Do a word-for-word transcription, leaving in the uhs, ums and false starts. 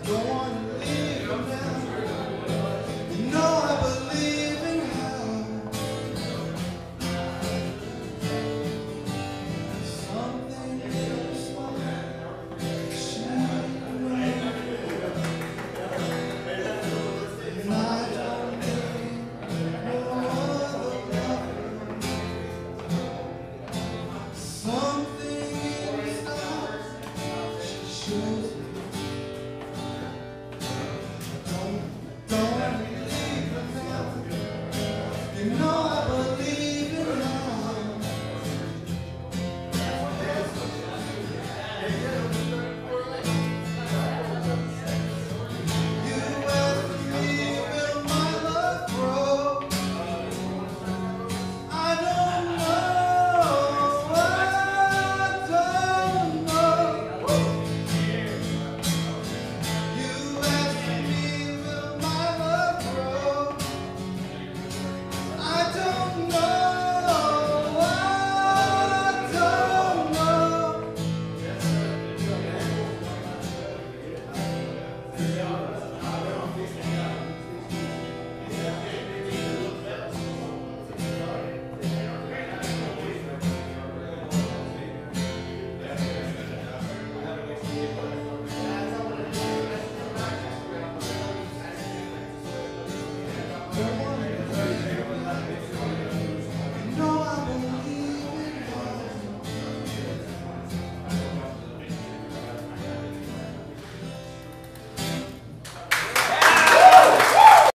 Don't want to leave them now. You know I believe in how something is like she went. And I don't need no other love. Something is not she shows me. Don't leave her now. You know I believe in love. You ask me, will my love grow? I don't know. I don't know. You ask me, will my love grow? I don't know. I don't know. Don't